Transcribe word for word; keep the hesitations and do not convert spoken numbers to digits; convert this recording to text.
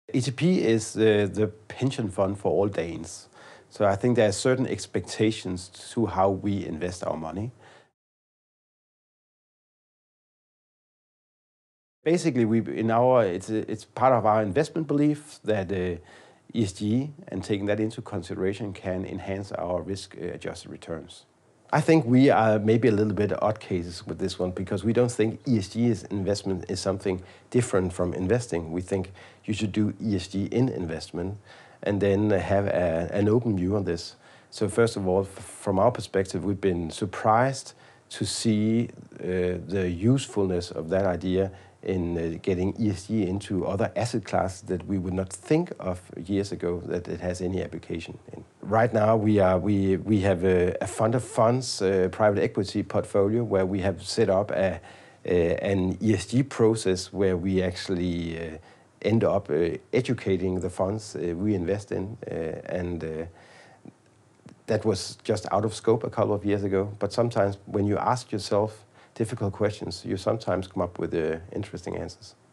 E T P is uh, the pension fund for all Danes. So I think there are certain expectations to how we invest our money. Basically, we in our it's it's part of our investment belief that uh, E S G and taking that into consideration can enhance our risk-adjusted returns. I think we are maybe a little bit odd cases with this one because we don't think E S G is investment is something different from investing. We think you should do E S G in investment and then have a, an open view on this. So first of all, from our perspective, we've been surprised to see uh, the usefulness of that idea in uh, getting E S G into other asset classes that we would not think of years ago that it has any application in. Right now we are we we have a, a fund of funds uh, private equity portfolio where we have set up a, a an E S G process where we actually uh, end up uh, educating the funds uh, we invest in uh, and uh, that was just out of scope a couple of years ago. But sometimes when you ask yourself difficult questions, you sometimes come up with uh, interesting answers.